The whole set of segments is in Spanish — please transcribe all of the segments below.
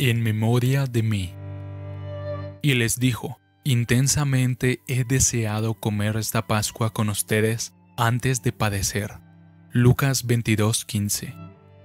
en memoria de mí. Y les dijo: intensamente he deseado comer esta Pascua con ustedes antes de padecer. Lucas 22:15.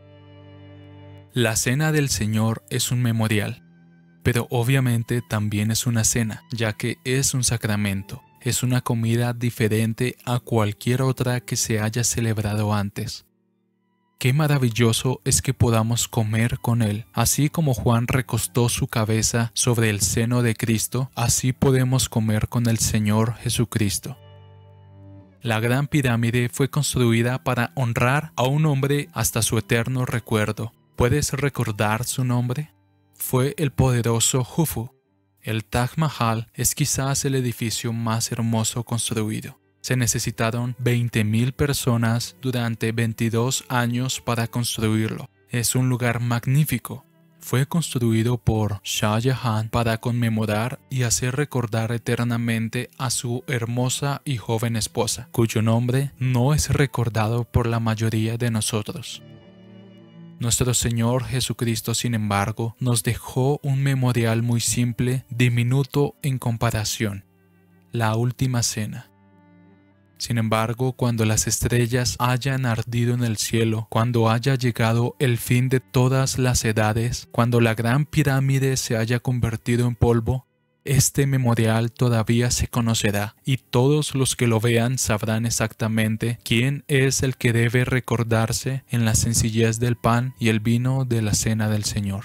La cena del Señor es un memorial, pero obviamente también es una cena, ya que es un sacramento. Es una comida diferente a cualquier otra que se haya celebrado antes. Qué maravilloso es que podamos comer con Él. Así como Juan recostó su cabeza sobre el seno de Cristo, así podemos comer con el Señor Jesucristo. La Gran Pirámide fue construida para honrar a un hombre hasta su eterno recuerdo. ¿Puedes recordar su nombre? Fue el poderoso Jufu. El Taj Mahal es quizás el edificio más hermoso construido. Se necesitaron 20.000 personas durante 22 años para construirlo. Es un lugar magnífico. Fue construido por Shah Jahan para conmemorar y hacer recordar eternamente a su hermosa y joven esposa, cuyo nombre no es recordado por la mayoría de nosotros. Nuestro Señor Jesucristo, sin embargo, nos dejó un memorial muy simple, diminuto en comparación: la última cena. Sin embargo, cuando las estrellas hayan ardido en el cielo, cuando haya llegado el fin de todas las edades, cuando la Gran Pirámide se haya convertido en polvo, este memorial todavía se conocerá, y todos los que lo vean sabrán exactamente quién es el que debe recordarse en la sencillez del pan y el vino de la cena del Señor.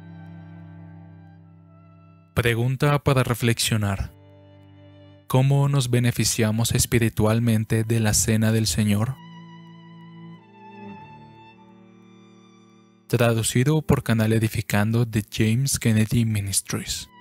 Pregunta para reflexionar: ¿cómo nos beneficiamos espiritualmente de la cena del Señor? Traducido por Canal Edificando de James Kennedy Ministries.